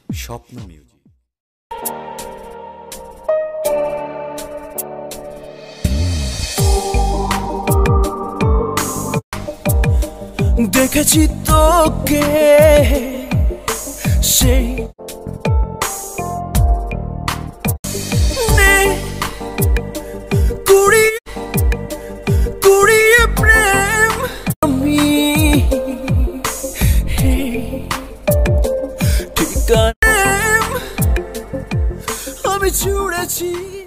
স্বপ্ন মিউজিক। দেখেছি তোকে সেই কুড়িয়ে প্রেম আমি ঠিকানা আমি ছুড়েছি।